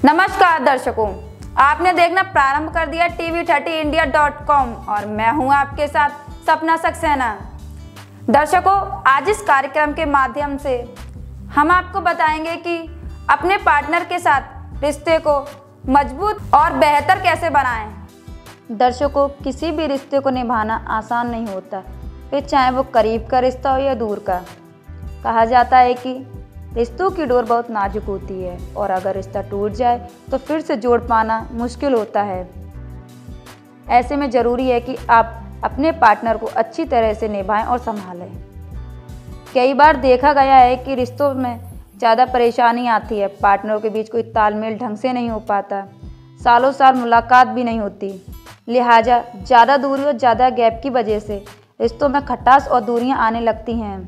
नमस्कार दर्शकों, आपने देखना प्रारंभ कर दिया tv30india.com और मैं हूं आपके साथ सपना सक्सेना। दर्शकों, आज इस कार्यक्रम के माध्यम से हम आपको बताएंगे कि अपने पार्टनर के साथ रिश्ते को मजबूत और बेहतर कैसे बनाएं। दर्शकों, किसी भी रिश्ते को निभाना आसान नहीं होता, फिर चाहे वो करीब का रिश्ता हो या दूर का। कहा जाता है कि रिश्तों की डोर बहुत नाजुक होती है और अगर रिश्ता टूट जाए तो फिर से जोड़ पाना मुश्किल होता है। ऐसे में ज़रूरी है कि आप अपने पार्टनर को अच्छी तरह से निभाएं और संभालें। कई बार देखा गया है कि रिश्तों में ज़्यादा परेशानी आती है, पार्टनरों के बीच कोई तालमेल ढंग से नहीं हो पाता, सालों साल मुलाकात भी नहीं होती, लिहाजा ज़्यादा दूरी और ज़्यादा गैप की वजह से रिश्तों में खटास और दूरियां आने लगती हैं।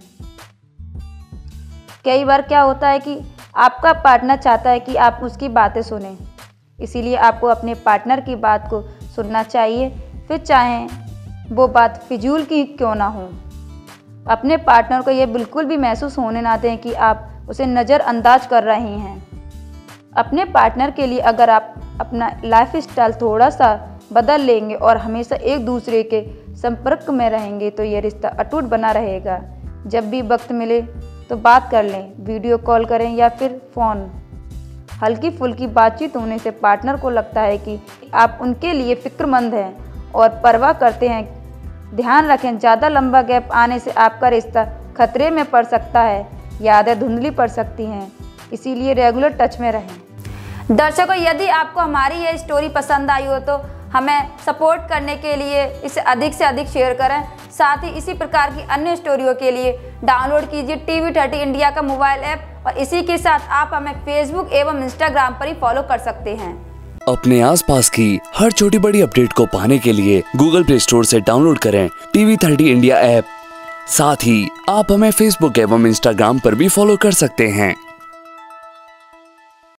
कई बार क्या होता है कि आपका पार्टनर चाहता है कि आप उसकी बातें सुनें, इसीलिए आपको अपने पार्टनर की बात को सुनना चाहिए, फिर चाहे वो बात फिजूल की क्यों ना हो। अपने पार्टनर को यह बिल्कुल भी महसूस होने ना दें कि आप उसे नज़रअंदाज कर रहे हैं। अपने पार्टनर के लिए अगर आप अपना लाइफस्टाइल थोड़ा सा बदल लेंगे और हमेशा एक दूसरे के संपर्क में रहेंगे तो ये रिश्ता अटूट बना रहेगा। जब भी वक्त मिले तो बात कर लें, वीडियो कॉल करें या फिर फ़ोन। हल्की फुल्की बातचीत होने से पार्टनर को लगता है कि आप उनके लिए फ़िक्रमंद हैं और परवाह करते हैं। ध्यान रखें, ज़्यादा लंबा गैप आने से आपका रिश्ता खतरे में पड़ सकता है, यादें धुंधली पड़ सकती हैं, इसीलिए रेगुलर टच में रहें। दर्शकों, यदि आपको हमारी ये स्टोरी पसंद आई हो तो हमें सपोर्ट करने के लिए इसे अधिक से अधिक शेयर करें। साथ ही इसी प्रकार की अन्य स्टोरियों के लिए डाउनलोड कीजिए TV30 इंडिया का मोबाइल ऐप और इसी के साथ आप हमें फेसबुक एवं इंस्टाग्राम पर ही फॉलो कर सकते हैं। अपने आसपास की हर छोटी बड़ी अपडेट को पाने के लिए गूगल प्ले स्टोर से डाउनलोड करें TV30 इंडिया ऐप। साथ ही आप हमें फेसबुक एवं इंस्टाग्राम पर भी फॉलो कर सकते हैं।